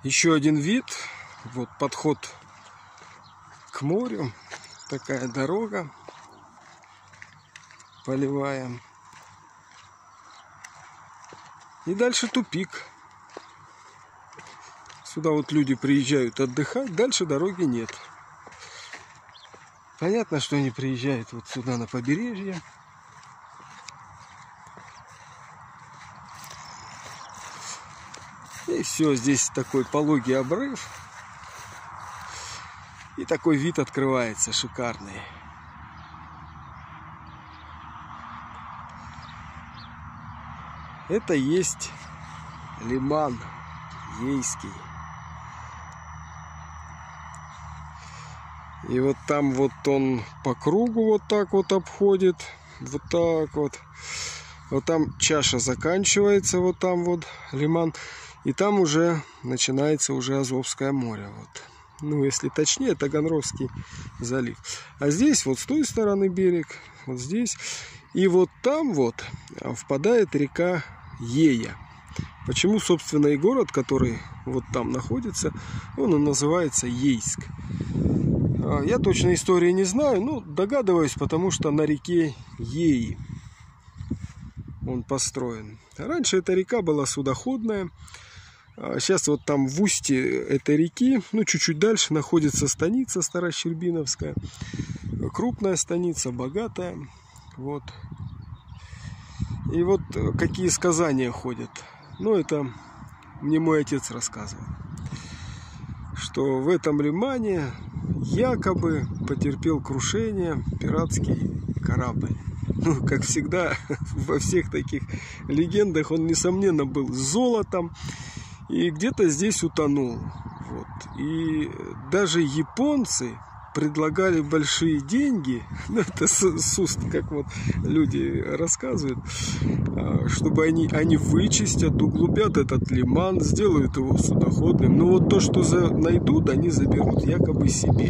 Еще один вид. Вот подход к морю. Такая дорога полевая. И дальше тупик. Сюда вот люди приезжают отдыхать, дальше дороги нет. Понятно, что они приезжают вот сюда на побережье. И все, здесь такой пологий обрыв. И такой вид открывается шикарный. Это есть лиман Ейский. И вот там вот он по кругу вот так вот обходит. Вот так вот. Вот там чаша заканчивается, вот там вот лиман. И там уже начинается уже Азовское море. Вот. Ну, если точнее, Таганрогский залив. А здесь вот с той стороны берег, вот здесь. И вот там вот впадает река Ея. Почему, собственно, и город, который вот там находится, он и называется Ейск. Я точно истории не знаю, но догадываюсь, потому что на реке Еи он построен. Раньше эта река была судоходная. Сейчас вот там в устье этой реки, ну чуть-чуть дальше, находится станица Старощербиновская. Крупная станица, богатая. Вот. И вот какие сказания ходят. Ну, это мне мой отец рассказывал. Что в этом лимане якобы потерпел крушение пиратский корабль. Ну, как всегда, во всех таких легендах он, несомненно, был с золотом. И где-то здесь утонул. Вот. И даже японцы предлагали большие деньги, ну это с уст, как вот люди рассказывают, чтобы они вычистят, углубят этот лиман, сделают его судоходным. Но вот то, что найдут, они заберут якобы себе.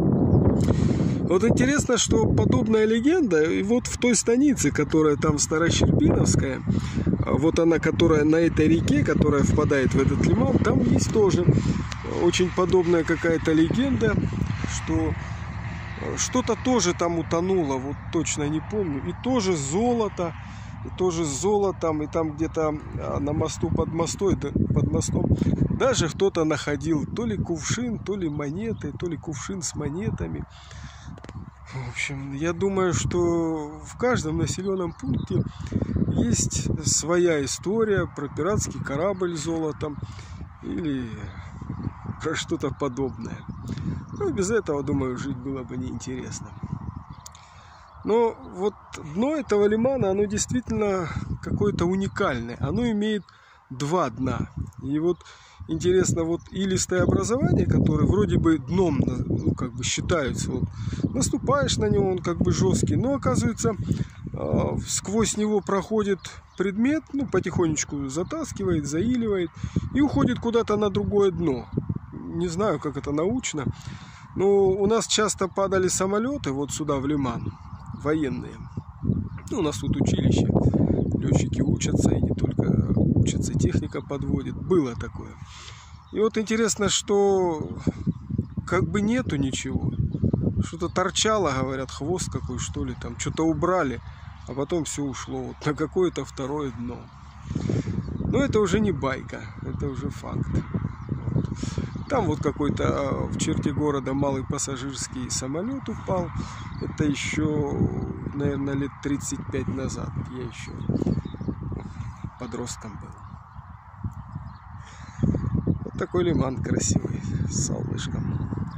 Вот интересно, что подобная легенда, и вот в той станице, которая там Старощербиновская, вот она, которая на этой реке, которая впадает в этот лиман, там есть тоже очень подобная какая-то легенда, что что-то тоже там утонуло, вот точно не помню, и тоже золото, и тоже с золотом, и там где-то на мосту под мостом даже кто-то находил то ли кувшин, то ли монеты, то ли кувшин с монетами. В общем, я думаю, что в каждом населенном пункте есть своя история про пиратский корабль с золотом или про что-то подобное. Ну, без этого, думаю, жить было бы неинтересно. Но вот дно этого лимана, оно действительно какое-то уникальное. Оно имеет два дна. И вот интересно, вот илистое образование, которое вроде бы дном, ну, как бы считается, вот, наступаешь на него, он как бы жесткий, но оказывается сквозь него проходит предмет, ну, потихонечку затаскивает, заиливает и уходит куда-то на другое дно. Не знаю, как это научно, но у нас часто падали самолеты вот сюда в лиман, военные. Ну, у нас тут училище, летчики учатся, и не только учатся, техника подводит. Было такое. И вот интересно, что как бы нету ничего. Что-то торчало, говорят, хвост какой, что ли, там что-то убрали, а потом все ушло вот на какое-то второе дно. Но это уже не байка, это уже факт. Вот. Там вот какой-то в черте города малый пассажирский самолет упал. Это еще, наверное, лет 35 назад. Я еще подростком был. Вот такой лиман красивый, с солнышком.